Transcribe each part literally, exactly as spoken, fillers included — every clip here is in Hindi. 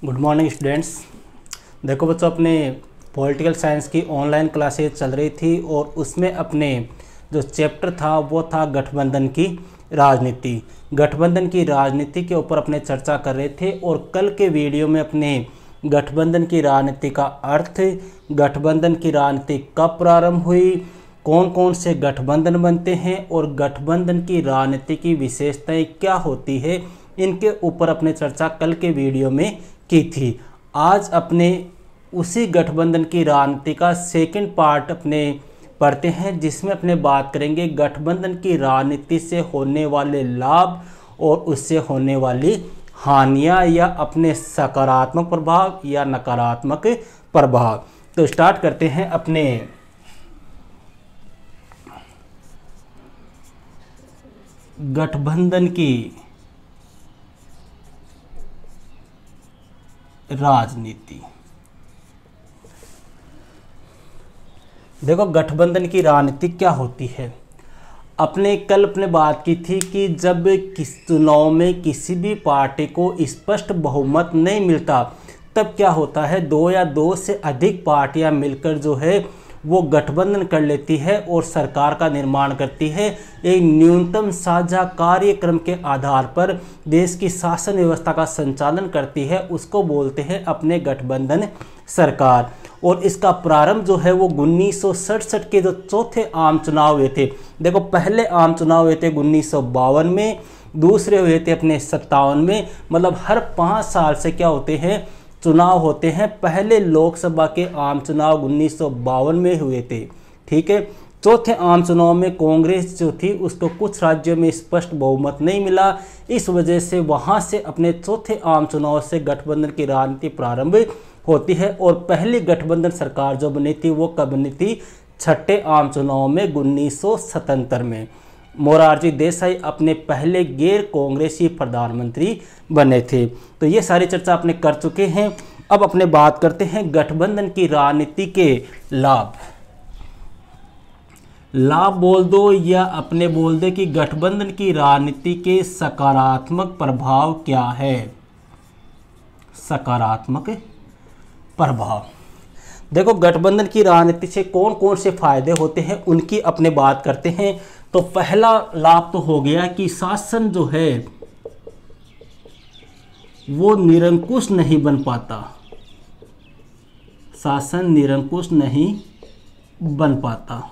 Good morning students. देखो बच्चों, अपने पॉलिटिकल साइंस की ऑनलाइन क्लासेस चल रही थी और उसमें अपने जो चैप्टर था वो था गठबंधन की राजनीति। गठबंधन की राजनीति के ऊपर अपने चर्चा कर रहे थे और कल के वीडियो में अपने गठबंधन की राजनीति का अर्थ, गठबंधन की राजनीति कब प्रारंभ हुई, कौन कौन से गठबंधन बनते हैं और गठबंधन की राजनीति की विशेषताएं क्या होती है, इनके ऊपर अपने चर्चा कल के वीडियो में की थी। आज अपने उसी गठबंधन की राजनीति का सेकंड पार्ट अपने पढ़ते हैं, जिसमें अपने बात करेंगे गठबंधन की राजनीति से होने वाले लाभ और उससे होने वाली हानियां या अपने सकारात्मक प्रभाव या नकारात्मक प्रभाव। तो स्टार्ट करते हैं अपने गठबंधन की राजनीति। देखो, गठबंधन की राजनीति क्या होती है। अपने कल अपने बात की थी कि जब किस चुनाव में किसी भी पार्टी को स्पष्ट बहुमत नहीं मिलता तब क्या होता है, दो या दो से अधिक पार्टियां मिलकर जो है वो गठबंधन कर लेती है और सरकार का निर्माण करती है। एक न्यूनतम साझा कार्यक्रम के आधार पर देश की शासन व्यवस्था का संचालन करती है, उसको बोलते हैं अपने गठबंधन सरकार। और इसका प्रारंभ जो है वो उन्नीस सौ सड़सठ के जो चौथे आम चुनाव हुए थे। देखो, पहले आम चुनाव हुए थे उन्नीस सौ बावन में, दूसरे हुए थे अपने सत्तावन में। मतलब हर पाँच साल से क्या होते हैं, चुनाव होते हैं। पहले लोकसभा के आम चुनाव उन्नीस सौ बावन में हुए थे, ठीक है। चौथे आम चुनाव में कांग्रेस जो थी उसको कुछ राज्यों में स्पष्ट बहुमत नहीं मिला, इस वजह से वहां से अपने चौथे आम चुनाव से गठबंधन की राजनीति प्रारंभ होती है। और पहली गठबंधन सरकार जो बनी थी वो कब बनी थी, छठे आम चुनाव में उन्नीस सौ सतहत्तर में। मोरारजी देसाई अपने पहले गैर कांग्रेसी प्रधानमंत्री बने थे। तो ये सारी चर्चा अपने कर चुके हैं। अब अपने बात करते हैं गठबंधन की राजनीति के लाभ। लाभ बोल दो या अपने बोल दे कि गठबंधन की राजनीति के सकारात्मक प्रभाव क्या है। सकारात्मक प्रभाव, देखो गठबंधन की राजनीति से कौन कौन से फायदे होते हैं उनकी अपने बात करते हैं। तो पहला लाभ तो हो गया कि शासन जो है वो निरंकुश नहीं बन पाता, शासन निरंकुश नहीं बन पाता।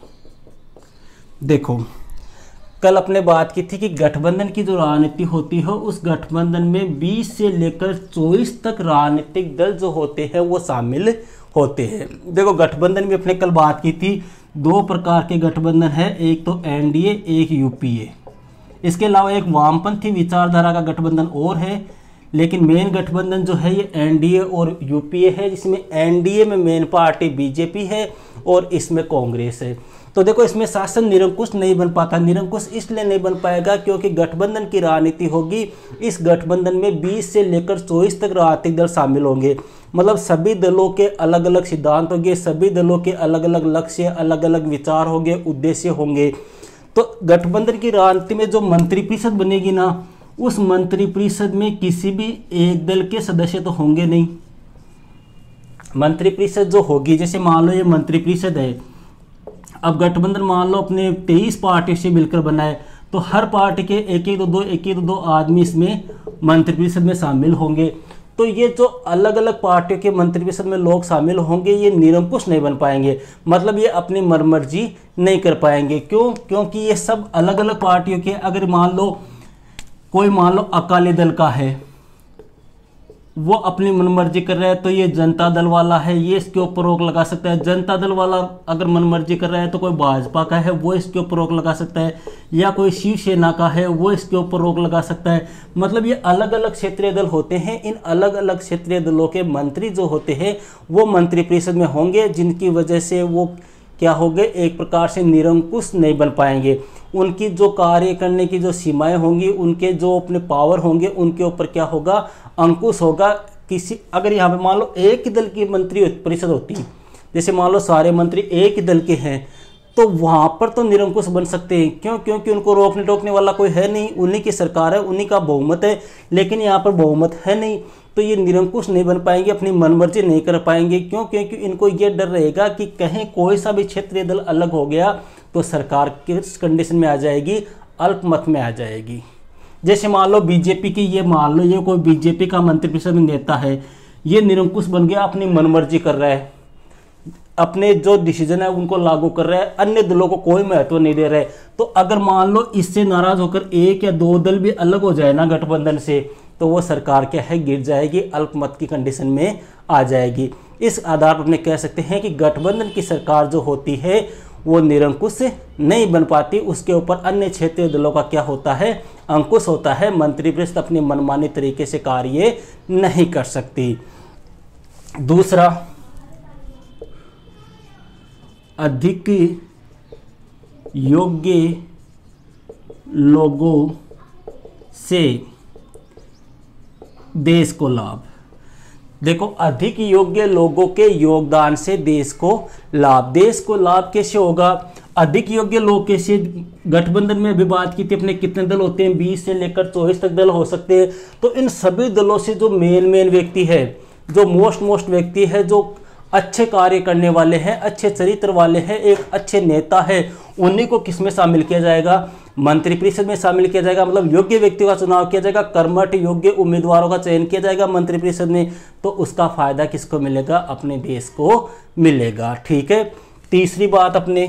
देखो, कल अपने बात की थी कि गठबंधन की जो राजनीति होती है उस गठबंधन में बीस से लेकर चौबीस तक राजनीतिक दल जो होते हैं वो शामिल होते हैं। देखो, गठबंधन में अपने कल बात की थी, दो प्रकार के गठबंधन है, एक तो एनडीए, एक यूपीए। इसके अलावा एक वामपंथी विचारधारा का गठबंधन और है, लेकिन मेन गठबंधन जो है ये एनडीए और यूपीए है, जिसमें एनडीए में मेन पार्टी बीजेपी है और इसमें कांग्रेस है। तो देखो, इसमें शासन निरंकुश नहीं बन पाता। निरंकुश इसलिए नहीं बन पाएगा क्योंकि गठबंधन की राजनीति होगी, इस गठबंधन में बीस से लेकर चौबीस तक राजनीतिक दल शामिल होंगे। मतलब सभी दलों के अलग अलग सिद्धांत होंगे, सभी दलों के अलग अलग लक्ष्य, अलग अलग विचार होंगे, उद्देश्य होंगे। तो गठबंधन की राजनीति में जो मंत्रिपरिषद बनेगी ना, उस मंत्रिपरिषद में किसी भी एक दल के सदस्य तो होंगे नहीं। मंत्रिपरिषद जो होगी, जैसे मान लो ये मंत्रिपरिषद है, अब गठबंधन मान लो अपने तेईस पार्टी से मिलकर बनाए, तो हर पार्टी के एक एक दो दो एक एक दो दो आदमी इसमें मंत्रिपरिषद में शामिल होंगे। तो ये जो अलग अलग पार्टियों के मंत्रिपरिषद में लोग शामिल होंगे ये निरंकुश नहीं बन पाएंगे, मतलब ये अपनी मनमर्जी नहीं कर पाएंगे। क्यों? क्योंकि ये सब अलग अलग पार्टियों के, अगर मान लो कोई मान लो अकाली दल का है, वो अपनी मनमर्जी कर रहा है, तो ये जनता दल वाला है, ये इसके ऊपर रोक लगा सकता है। जनता दल वाला अगर मनमर्जी कर रहा है तो कोई भाजपा का है, वो इसके ऊपर रोक लगा सकता है, या कोई शिवसेना का है वो इसके ऊपर रोक लगा सकता है। मतलब ये अलग अलग क्षेत्रीय दल होते हैं। इन अलग अलग क्षेत्रीय दलों के मंत्री जो होते हैं वो मंत्रिपरिषद में होंगे, जिनकी वजह से वो क्या हो गए, एक प्रकार से निरंकुश नहीं बन पाएंगे। उनकी जो कार्य करने की जो सीमाएं होंगी, उनके जो अपने पावर होंगे, उनके ऊपर क्या होगा, अंकुश होगा। किसी अगर यहाँ पे मान लो एक ही दल की मंत्री परिषद होती, जैसे मान लो सारे मंत्री एक ही दल के हैं, तो वहाँ पर तो निरंकुश बन सकते हैं। क्यों? क्योंकि उनको रोकने टोकने वाला कोई है नहीं, उन्हीं की सरकार है, उन्हीं का बहुमत है। लेकिन यहाँ पर बहुमत है नहीं, तो ये निरंकुश नहीं बन पाएंगे, अपनी मनमर्जी नहीं कर पाएंगे। क्यों? क्योंकि इनको ये डर रहेगा कि कहीं कोई सा भी क्षेत्रीय दल अलग हो गया तो सरकार किस कंडीशन में आ जाएगी, अल्पमत में आ जाएगी। जैसे मान लो बीजेपी की, ये मान लो ये कोई बीजेपी का मंत्रिपरिषद में नेता है, ये निरंकुश बन गया, अपनी मनमर्जी कर रहा है, अपने जो डिसीजन है उनको लागू कर रहा है, अन्य दलों को कोई महत्व नहीं दे रहा है। तो अगर मान लो इससे नाराज होकर एक या दो दल भी अलग हो जाए ना गठबंधन से, तो वो सरकार क्या है, गिर जाएगी, अल्पमत की कंडीशन में आ जाएगी। इस आधार पर अपने कह सकते हैं कि गठबंधन की सरकार जो होती है वो निरंकुश नहीं बन पाती, उसके ऊपर अन्य क्षेत्रीय दलों का क्या होता है, अंकुश होता है। मंत्रिपरिषद अपनी मनमानी तरीके से कार्य नहीं कर सकती। दूसरा, अधिक योग्य लोगों से देश को लाभ। देखो, अधिक योग्य लोगों के योगदान से देश को लाभ। देश को लाभ कैसे होगा? अधिक योग्य लोग कैसे, गठबंधन में भी बात की थी अपने कितने दल होते हैं, बीस से लेकर चौबीस तक दल हो सकते हैं। तो इन सभी दलों से जो मेन मेन व्यक्ति है, जो मोस्ट मोस्ट व्यक्ति है, जो अच्छे कार्य करने वाले हैं, अच्छे चरित्र वाले हैं, एक अच्छे नेता है, उन्हीं को किस में शामिल किया जाएगा, मंत्रिपरिषद में शामिल किया जाएगा। मतलब योग्य व्यक्तियों का चुनाव किया जाएगा, कर्मठ योग्य उम्मीदवारों का चयन किया जाएगा मंत्रिपरिषद में। तो उसका फायदा किसको मिलेगा? अपने देश को मिलेगा। ठीक है। तीसरी बात, अपने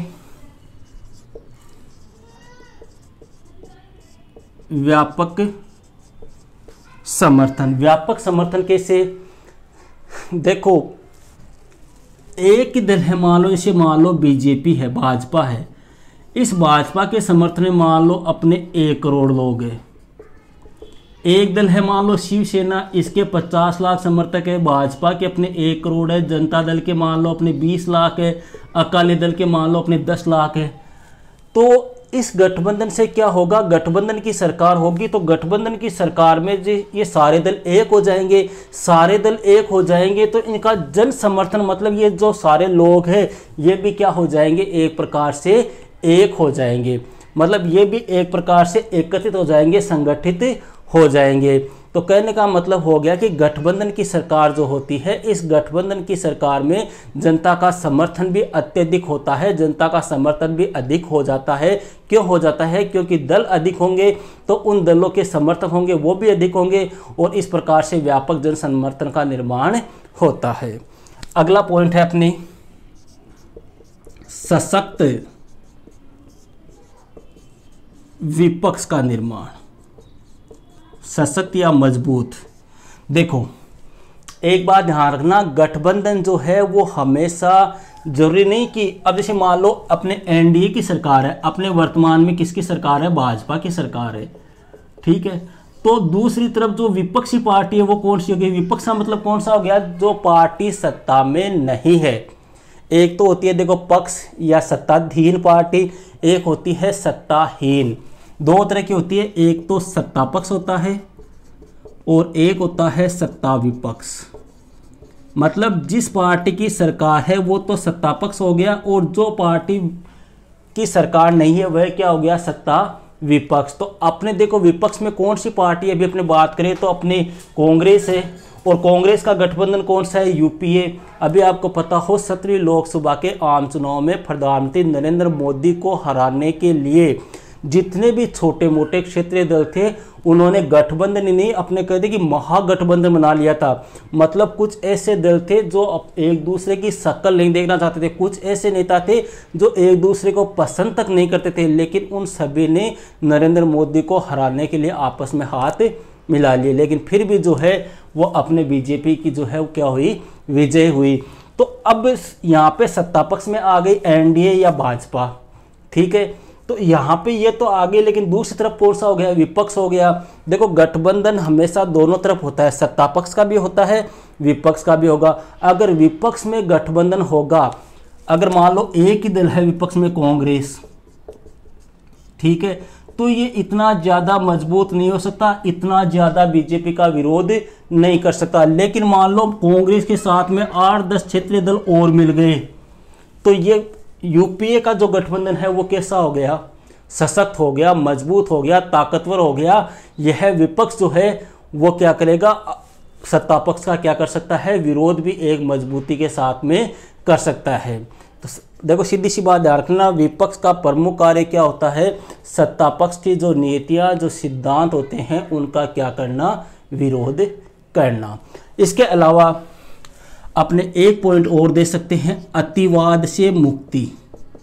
व्यापक समर्थन। व्यापक समर्थन कैसे? देखो, एक ही दल है, मान लो जैसे मान लो बीजेपी है, भाजपा है, इस भाजपा के समर्थन में मान लो अपने एक करोड़ लोग हैं। एक दल है मान लो शिवसेना, इसके पचास लाख समर्थक है, भाजपा के अपने एक करोड़ है, जनता दल के मान लो अपने बीस लाख है, अकाली दल के मान लो अपने दस लाख है। तो इस गठबंधन से क्या होगा? गठबंधन की सरकार होगी, तो गठबंधन की सरकार में जो ये सारे दल एक हो जाएंगे, सारे दल एक हो जाएंगे तो इनका जन समर्थन, मतलब ये जो सारे लोग हैं ये भी क्या हो जाएंगे, एक प्रकार से एक हो जाएंगे। मतलब ये भी एक प्रकार से एकत्रित हो जाएंगे, संगठित हो जाएंगे। तो कहने का मतलब हो गया कि गठबंधन की सरकार जो होती है, इस गठबंधन की सरकार में जनता का समर्थन भी अत्यधिक होता है, जनता का समर्थन भी अधिक हो जाता है। क्यों हो जाता है? क्योंकि दल अधिक होंगे तो उन दलों के समर्थक होंगे वो भी अधिक होंगे, और इस प्रकार से व्यापक जन समर्थन का निर्माण होता है। अगला पॉइंट है अपनी सशक्त विपक्ष का निर्माण। सशक्त या मजबूत। देखो, एक बात ध्यान रखना, गठबंधन जो है वो हमेशा जरूरी नहीं कि, अब जैसे मान लो अपने एनडीए की सरकार है, अपने वर्तमान में किसकी सरकार है? भाजपा की सरकार है। ठीक है। तो दूसरी तरफ जो विपक्षी पार्टी है वो कौन सी होगी? विपक्ष का मतलब कौन सा हो गया? जो पार्टी सत्ता में नहीं है। एक तो होती है देखो पक्ष या सत्ताधीन पार्टी, एक होती है सत्ताहीन। दो तरह की होती है, एक तो सत्ता पक्ष होता है और एक होता है सत्ता विपक्ष। मतलब जिस पार्टी की सरकार है वो तो सत्ता पक्ष हो गया, और जो पार्टी की सरकार नहीं है वह क्या हो गया? सत्ता विपक्ष। तो अपने देखो विपक्ष में कौन सी पार्टी है? अभी अपने बात करें तो अपनी कांग्रेस है, और कांग्रेस का गठबंधन कौन सा है? यूपीए। अभी आपको पता हो सत्रहवीं लोकसभा के आम चुनाव में प्रधानमंत्री नरेंद्र मोदी को हराने के लिए जितने भी छोटे मोटे क्षेत्रीय दल थे उन्होंने गठबंधन ही नहीं, अपने कहते कि महागठबंधन बना लिया था। मतलब कुछ ऐसे दल थे जो एक दूसरे की शक्ल नहीं देखना चाहते थे, कुछ ऐसे नेता थे जो एक दूसरे को पसंद तक नहीं करते थे, लेकिन उन सभी ने नरेंद्र मोदी को हराने के लिए आपस में हाथ मिला लिए। लेकिन फिर भी जो है वो अपने बीजेपी की जो है वो क्या हुई? विजय हुई। तो अब यहाँ पे सत्ता पक्ष में आ गई एनडीए या भाजपा। ठीक है। तो यहाँ पे ये तो आ गई, लेकिन दूसरी तरफ कौन सा हो गया? विपक्ष हो गया। देखो गठबंधन हमेशा दोनों तरफ होता है, सत्ता पक्ष का भी होता है, विपक्ष का भी होगा। अगर विपक्ष में गठबंधन होगा, अगर मान लो एक ही दल है विपक्ष में कांग्रेस, ठीक है, तो ये इतना ज़्यादा मजबूत नहीं हो सकता, इतना ज़्यादा बीजेपी का विरोध नहीं कर सकता। लेकिन मान लो कांग्रेस के साथ में आठ दस क्षेत्रीय दल और मिल गए, तो ये यूपीए का जो गठबंधन है वो कैसा हो गया, सशक्त हो गया, मजबूत हो गया, ताकतवर हो गया। यह विपक्ष जो है वो क्या करेगा, सत्ता पक्ष का क्या कर सकता है, विरोध भी एक मजबूती के साथ में कर सकता है। तो देखो सीधी सी बात ध्यान रखना, विपक्ष का प्रमुख कार्य क्या होता है, सत्ता पक्ष की जो नीतियां, जो सिद्धांत होते हैं उनका क्या करना, विरोध करना। इसके अलावा अपने एक पॉइंट और दे सकते हैं, अतिवाद से मुक्ति।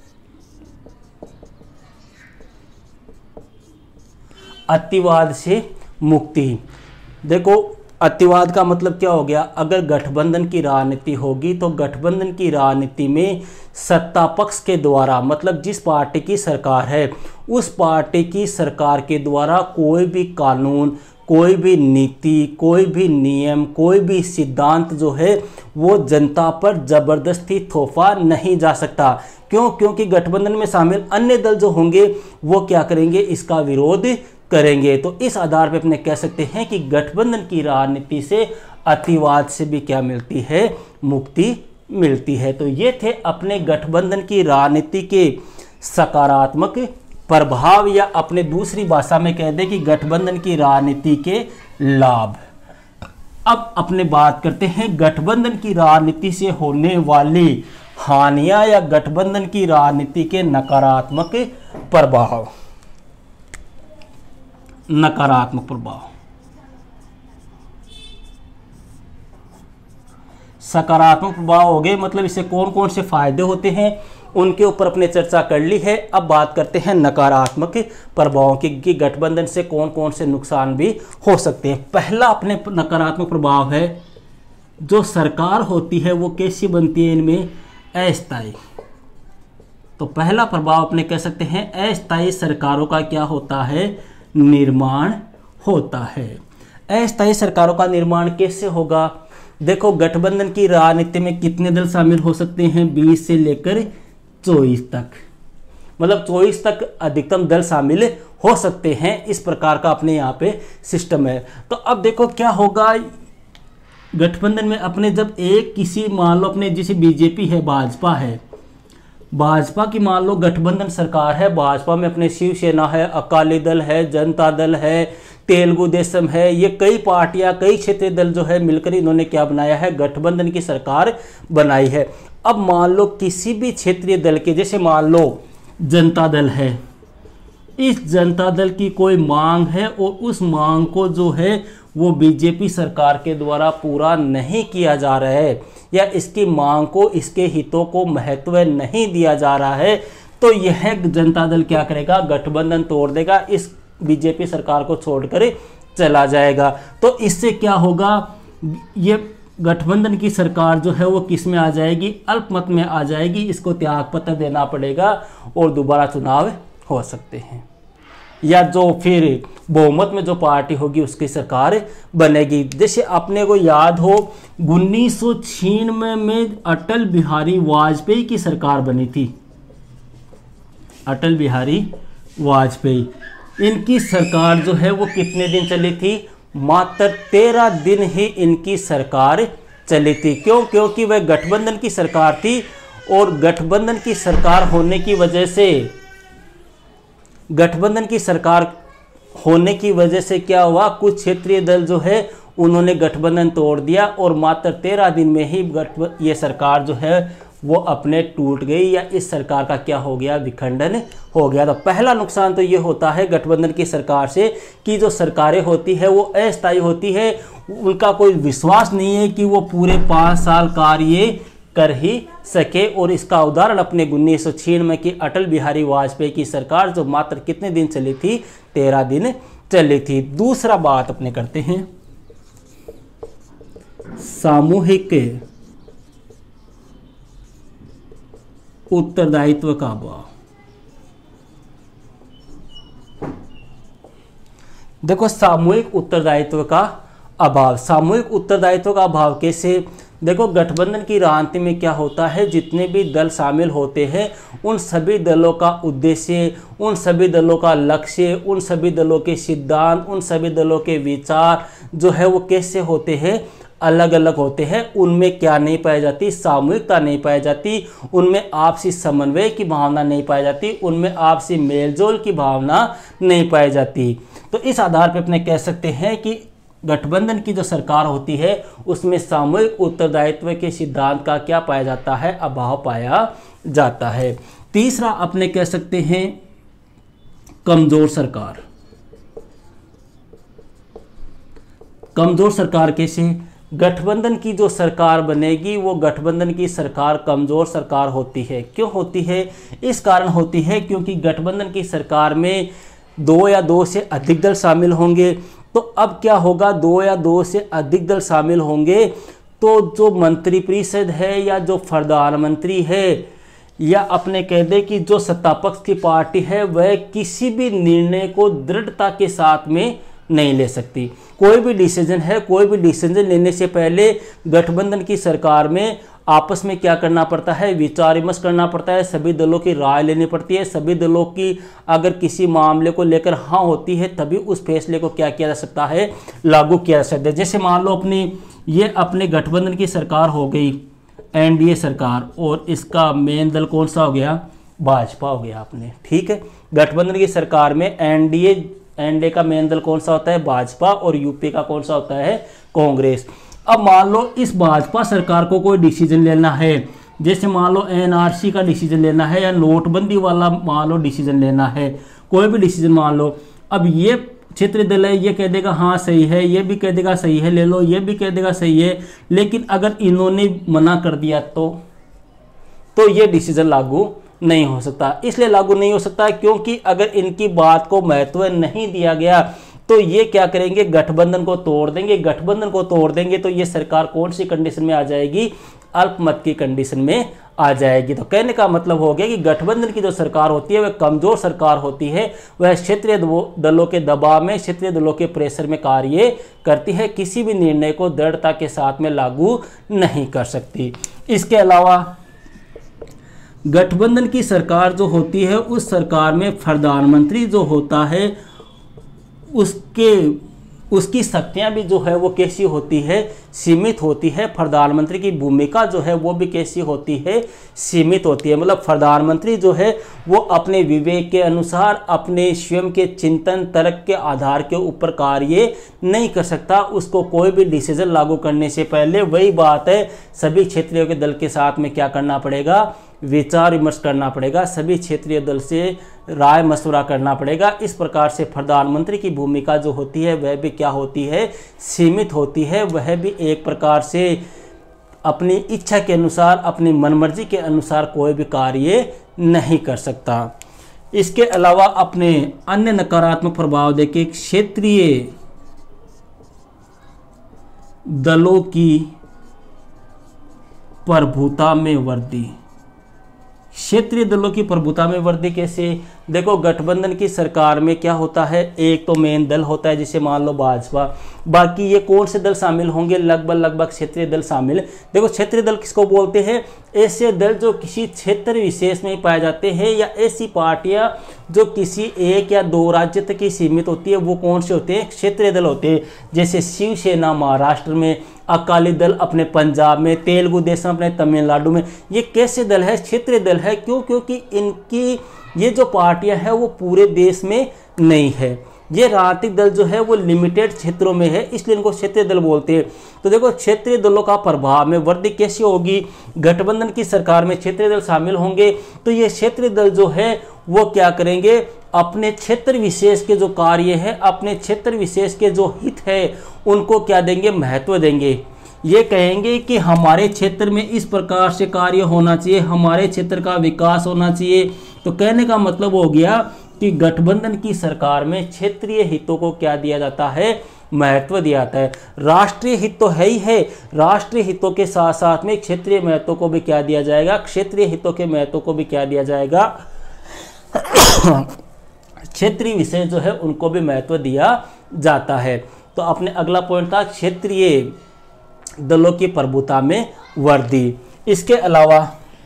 अतिवाद से मुक्ति, देखो अतिवाद का मतलब क्या हो गया, अगर गठबंधन की राजनीति होगी तो गठबंधन की राजनीति में सत्ता पक्ष के द्वारा, मतलब जिस पार्टी की सरकार है उस पार्टी की सरकार के द्वारा कोई भी कानून, कोई भी नीति, कोई भी नियम, कोई भी सिद्धांत जो है वो जनता पर जबरदस्ती थोपा नहीं जा सकता। क्यों? क्योंकि गठबंधन में शामिल अन्य दल जो होंगे वो क्या करेंगे, इसका विरोध करेंगे। तो इस आधार पर अपने कह सकते हैं कि गठबंधन की राजनीति से अतिवाद से भी क्या मिलती है, मुक्ति मिलती है। तो ये थे अपने गठबंधन की राजनीति के सकारात्मक प्रभाव, या अपने दूसरी भाषा में कह दें कि गठबंधन की राजनीति के लाभ। अब अपने बात करते हैं गठबंधन की राजनीति से होने वाली हानियां या गठबंधन की राजनीति के नकारात्मक प्रभाव। नकारात्मक प्रभाव, सकारात्मक प्रभाव हो गए, मतलब इससे कौन कौन से फायदे होते हैं उनके ऊपर अपने चर्चा कर ली है। अब बात करते हैं नकारात्मक प्रभावों की कि गठबंधन से कौन कौन से नुकसान भी हो सकते हैं। पहला अपने नकारात्मक प्रभाव है, जो सरकार होती है वो कैसी बनती है, इनमें अस्थायी। तो पहला प्रभाव अपने कह सकते हैं अस्थायी सरकारों का क्या होता है, निर्माण होता है। अस्थायी सरकारों का निर्माण कैसे होगा, देखो गठबंधन की राजनीति में कितने दल शामिल हो सकते हैं, बीस से लेकर चौबीस तक, मतलब चौबीस तक अधिकतम दल शामिल हो सकते हैं। इस प्रकार का अपने यहाँ पे सिस्टम है। तो अब देखो क्या होगा, गठबंधन में अपने जब एक किसी मान लो अपने जैसे बीजेपी है, भाजपा है, भाजपा की मान लो गठबंधन सरकार है, भाजपा में अपने शिवसेना है, अकाली दल है, जनता दल है, तेलुगु देशम है, ये कई पार्टियां, कई क्षेत्रीय दल जो है मिलकर इन्होंने क्या बनाया है, गठबंधन की सरकार बनाई है। अब मान लो किसी भी क्षेत्रीय दल के, जैसे मान लो जनता दल है, इस जनता दल की कोई मांग है और उस मांग को जो है वो बीजेपी सरकार के द्वारा पूरा नहीं किया जा रहा है, या इसकी मांग को, इसके हितों को महत्व नहीं दिया जा रहा है, तो यह जनता दल क्या करेगा, गठबंधन तोड़ देगा, इस बीजेपी सरकार को छोड़कर चला जाएगा। तो इससे क्या होगा, ये गठबंधन की सरकार जो है वो किस में आ जाएगी, अल्पमत में आ जाएगी, इसको त्यागपत्र देना पड़ेगा और दोबारा चुनाव हो सकते हैं, या जो फिर बहुमत में जो पार्टी होगी उसकी सरकार बनेगी। जैसे अपने को याद हो उन्नीस सौ छियानवे में अटल बिहारी वाजपेयी की सरकार बनी थी, अटल बिहारी वाजपेयी, इनकी सरकार जो है वो कितने दिन चली थी, मात्र तेरह दिन ही इनकी सरकार चली थी। क्यों? क्योंकि वह गठबंधन की सरकार थी, और गठबंधन की सरकार होने की वजह से गठबंधन की सरकार होने की वजह से क्या हुआ, कुछ क्षेत्रीय दल जो है उन्होंने गठबंधन तोड़ दिया और मात्र तेरह दिन में ही गठ ये सरकार जो है वो अपने टूट गई, या इस सरकार का क्या हो गया, विखंडन हो गया। तो पहला नुकसान तो ये होता है गठबंधन की सरकार से कि जो सरकारें होती है वो अस्थायी होती है, उनका कोई विश्वास नहीं है कि वो पूरे पाँच साल कार्य कर ही सके। और इसका उदाहरण अपने उन्नीस सौ छियानवे की अटल बिहारी वाजपेयी की सरकार जो मात्र कितने दिन चली थी, तेरह दिन चली थी। दूसरा बात अपने करते हैं सामूहिक उत्तरदायित्व का अभाव। देखो सामूहिक उत्तरदायित्व का अभाव, सामूहिक उत्तरदायित्व का अभाव कैसे, देखो गठबंधन की राजनीति में क्या होता है, जितने भी दल शामिल होते हैं उन सभी दलों का उद्देश्य, उन सभी दलों का लक्ष्य, उन सभी दलों के सिद्धांत, उन सभी दलों के विचार जो है वो कैसे होते हैं, अलग अलग होते हैं उनमें क्या नहीं पाई जाती, सामूहिकता नहीं पाई जाती, उनमें आपसी समन्वय की भावना नहीं पाई जाती, उनमें आपसी मेलजोल की भावना नहीं पाई जाती। तो इस आधार पर अपने कह सकते हैं कि गठबंधन की जो सरकार होती है उसमें सामूहिक उत्तरदायित्व के सिद्धांत का क्या पाया जाता है, अभाव पाया जाता है। तीसरा अपने कह सकते हैं कमजोर सरकार। कमजोर सरकार कैसे? गठबंधन की जो सरकार बनेगी वो गठबंधन की सरकार कमजोर सरकार होती है। क्यों होती है? इस कारण होती है क्योंकि गठबंधन की सरकार में दो या दो से अधिक दल शामिल होंगे। तो अब क्या होगा, दो या दो से अधिक दल शामिल होंगे तो जो मंत्रिपरिषद है या जो प्रधानमंत्री है या अपने कह दे कि जो सत्तापक्ष की पार्टी है वह किसी भी निर्णय को दृढ़ता के साथ में नहीं ले सकती। कोई भी डिसीजन है, कोई भी डिसीजन लेने से पहले गठबंधन की सरकार में आपस में क्या करना पड़ता है, विचार विमर्श करना पड़ता है, सभी दलों की राय लेनी पड़ती है। सभी दलों की अगर किसी मामले को लेकर हाँ होती है तभी उस फैसले को क्या किया जा सकता है, लागू किया जा सकता है। जैसे मान लो अपनी ये अपने गठबंधन की सरकार हो गई एनडीए सरकार और इसका मेन दल कौन सा हो गया, भाजपा हो गया अपने, ठीक है। गठबंधन की सरकार में एनडीए एनडीए का मेन दल कौन सा होता है, भाजपा, और यूपी का कौन सा होता है, कांग्रेस। अब मान लो इस भाजपा सरकार को कोई डिसीजन लेना है, जैसे मान लो एनआरसी का डिसीजन लेना है या नोटबंदी वाला मान लो डिसीजन लेना है, कोई भी डिसीजन मान लो। अब ये क्षेत्रीय दल है, ये कह देगा हाँ सही है, ये भी कह देगा सही है ले लो, ये भी कह देगा सही है, लेकिन अगर इन्होंने मना कर दिया तो तो ये डिसीजन लागू नहीं हो सकता। इसलिए लागू नहीं हो सकता क्योंकि अगर इनकी बात को महत्व नहीं दिया गया तो ये क्या करेंगे, गठबंधन को तोड़ देंगे। गठबंधन को तोड़ देंगे तो ये सरकार कौन सी कंडीशन में आ जाएगी, अल्पमत की कंडीशन में आ जाएगी। तो कहने का मतलब हो गया कि गठबंधन की जो सरकार होती है वह कमजोर सरकार होती है, वह क्षेत्रीय दलों के दबाव में, क्षेत्रीय दलों के प्रेशर में कार्य करती है, किसी भी निर्णय को दृढ़ता के साथ में लागू नहीं कर सकती। इसके अलावा गठबंधन की सरकार जो होती है उस सरकार में प्रधानमंत्री जो होता है उसके उसकी शक्तियां भी जो है वो कैसी होती है, सीमित होती है। प्रधानमंत्री की भूमिका जो है वो भी कैसी होती है, सीमित होती है। मतलब प्रधानमंत्री जो है वो अपने विवेक के अनुसार, अपने स्वयं के चिंतन तर्क के आधार के ऊपर कार्य नहीं कर सकता। उसको कोई भी डिसीजन लागू करने से पहले वही बात है, सभी क्षेत्रीय के दल के साथ में क्या करना पड़ेगा, विचार विमर्श करना पड़ेगा, सभी क्षेत्रीय दल से राय मशवरा करना पड़ेगा। इस प्रकार से प्रधानमंत्री की भूमिका जो होती है वह भी क्या होती है, सीमित होती है। वह भी एक प्रकार से अपनी इच्छा के अनुसार, अपनी मनमर्जी के अनुसार कोई भी कार्य नहीं कर सकता। इसके अलावा अपने अन्य नकारात्मक प्रभाव देखें, क्षेत्रीय दलों की प्रभुता में वृद्धि। क्षेत्रीय दलों की प्रभुता में वृद्धि कैसे? देखो गठबंधन की सरकार में क्या होता है, एक तो मेन दल होता है जिसे मान लो भाजपा, बाकी ये कौन से दल शामिल होंगे, लगभग लगभग क्षेत्रीय दल शामिल। देखो क्षेत्रीय दल किसको बोलते हैं, ऐसे दल जो किसी क्षेत्र विशेष में पाए जाते हैं या ऐसी पार्टियां जो किसी एक या दो राज्य तक की सीमित होती है, वो कौन से होते हैं, क्षेत्रीय दल होते हैं। जैसे शिवसेना महाराष्ट्र में, अकाली दल अपने पंजाब में, तेलुगु देशम अपने तमिलनाडु में। ये कैसे दल है, क्षेत्रीय दल है। क्यों? क्योंकि इनकी ये जो पार्टियां हैं वो पूरे देश में नहीं है, ये राजनीतिक दल जो है वो लिमिटेड क्षेत्रों में है, इसलिए इनको क्षेत्रीय दल बोलते हैं। तो देखो क्षेत्रीय दलों का प्रभाव में वृद्धि कैसी होगी, गठबंधन की सरकार में क्षेत्रीय दल शामिल होंगे तो ये क्षेत्रीय दल जो है वो क्या करेंगे, अपने क्षेत्र विशेष के जो कार्य है, अपने क्षेत्र विशेष के जो हित है उनको क्या देंगे, महत्व देंगे। ये कहेंगे कि हमारे क्षेत्र में इस प्रकार से कार्य होना चाहिए, हमारे क्षेत्र का विकास होना चाहिए। तो कहने का मतलब हो गया कि गठबंधन की सरकार में क्षेत्रीय हितों को क्या दिया जाता है, महत्व दिया जाता है। राष्ट्रीय हित तो है ही है, राष्ट्रीय हितों के साथ साथ में क्षेत्रीय महत्व को भी क्या दिया जाएगा, क्षेत्रीय हितों के महत्व को भी क्या दिया जाएगा, क्षेत्रीय विषय जो है उनको भी महत्व दिया जाता है। तो अपने अगला पॉइंट था क्षेत्रीय दलों की प्रभुता में वृद्धि। इसके अलावा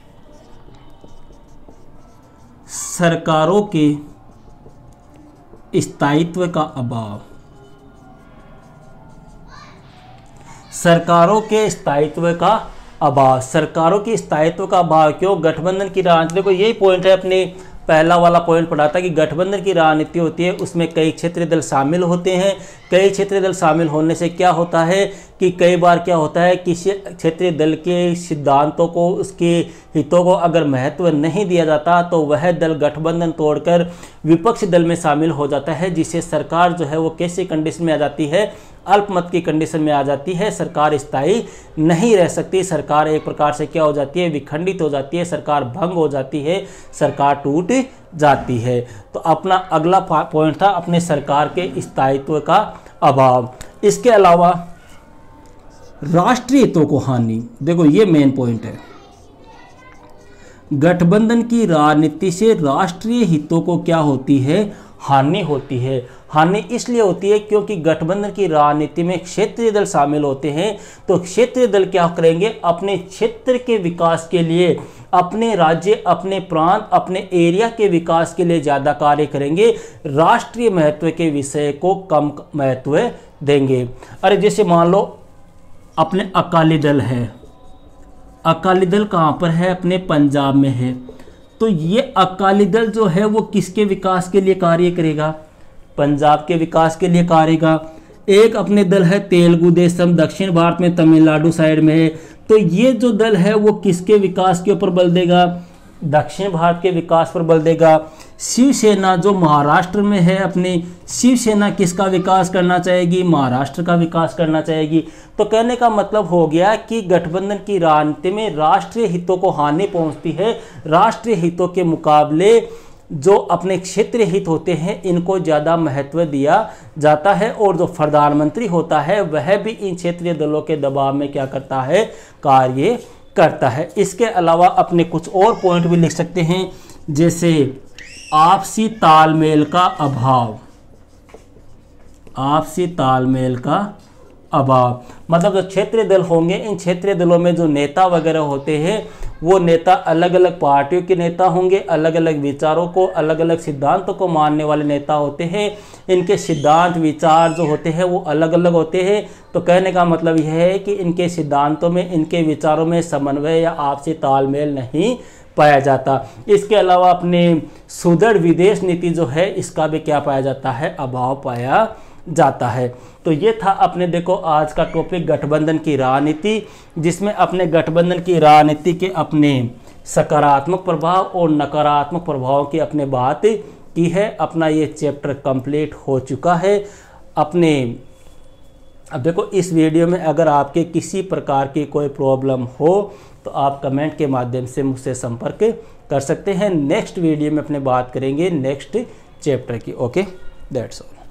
सरकारों के स्थायित्व का अभाव। सरकारों के स्थायित्व का अभाव। सरकारों की स्थायित्व का अभाव क्यों? गठबंधन की राजनीति को, यही पॉइंट है, अपने पहला वाला पॉइंट पढ़ा था कि गठबंधन की राजनीति होती है, उसमें कई क्षेत्रीय दल शामिल होते हैं। कई क्षेत्रीय दल शामिल होने से क्या होता है कि कई बार क्या होता है, किसी क्षेत्रीय दल के सिद्धांतों को, उसके हितों को अगर महत्व नहीं दिया जाता तो वह दल गठबंधन तोड़कर विपक्षी दल में शामिल हो जाता है, जिससे सरकार जो है वो कैसी कंडीशन में आ जाती है, अल्पमत की कंडीशन में आ जाती है। सरकार स्थायी नहीं रह सकती, सरकार एक प्रकार से क्या हो जाती है, विखंडित हो जाती है, सरकार भंग हो जाती है, सरकार टूट जाती है। तो अपना अगला पॉइंट था अपने सरकार के स्थायित्व का अभाव। इसके अलावा राष्ट्रीय हितों को हानि, देखो ये मेन पॉइंट है। गठबंधन की राजनीति से राष्ट्रीय हितों को क्या होती है, हानि होती है। हानि इसलिए होती है क्योंकि गठबंधन की राजनीति में क्षेत्रीय दल शामिल होते हैं, तो क्षेत्रीय दल क्या करेंगे, अपने क्षेत्र के विकास के लिए, अपने राज्य, अपने प्रांत, अपने एरिया के विकास के लिए ज़्यादा कार्य करेंगे, राष्ट्रीय महत्व के विषय को कम महत्व देंगे। अरे जैसे मान लो अपने अकाली दल है, अकाली दल कहाँ पर है, अपने पंजाब में है, तो ये अकाली दल जो है वो किसके विकास के लिए कार्य करेगा, पंजाब के विकास के लिए कार्य करेगा। एक अपने दल है तेलुगु देशम, दक्षिण भारत में तमिलनाडु साइड में है, तो ये जो दल है वो किसके विकास के ऊपर बल देगा, दक्षिण भारत के विकास पर बल देगा। शिवसेना जो महाराष्ट्र में है, अपनी शिवसेना किसका विकास करना चाहेगी, महाराष्ट्र का विकास करना चाहेगी। तो कहने का मतलब हो गया कि गठबंधन की राजनीति में राष्ट्रीय हितों को हानि पहुंचती है, राष्ट्रीय हितों के मुकाबले जो अपने क्षेत्रीय हित होते हैं इनको ज़्यादा महत्व दिया जाता है, और जो प्रधानमंत्री होता है वह भी इन क्षेत्रीय दलों के दबाव में क्या करता है, कार्य करता है। इसके अलावा अपने कुछ और पॉइंट भी लिख सकते हैं, जैसे आपसी तालमेल का अभाव, आपसी तालमेल का अभाव मतलब जो क्षेत्रीय दल होंगे, इन क्षेत्रीय दलों में जो नेता वगैरह होते हैं वो नेता अलग अलग पार्टियों के नेता होंगे, अलग अलग विचारों को, अलग अलग सिद्धांतों को मानने वाले नेता होते हैं। इनके सिद्धांत विचार जो होते हैं वो अलग अलग होते हैं। तो कहने का मतलब यह है कि इनके सिद्धांतों में, इनके विचारों में समन्वय या आपसी तालमेल नहीं पाया जाता। इसके अलावा अपने सुदृढ़ विदेश नीति जो है इसका भी क्या पाया जाता है, अभाव पाया जाता है। तो ये था अपने देखो आज का टॉपिक गठबंधन की राजनीति, जिसमें अपने गठबंधन की राजनीति के अपने सकारात्मक प्रभाव और नकारात्मक प्रभाव की अपने बात की है। अपना ये चैप्टर कंप्लीट हो चुका है। अपने अब देखो इस वीडियो में अगर आपके किसी प्रकार की कोई प्रॉब्लम हो तो आप कमेंट के माध्यम से मुझसे संपर्क कर सकते हैं। नेक्स्ट वीडियो में अपने बात करेंगे नेक्स्ट चैप्टर की। Okay, that's all.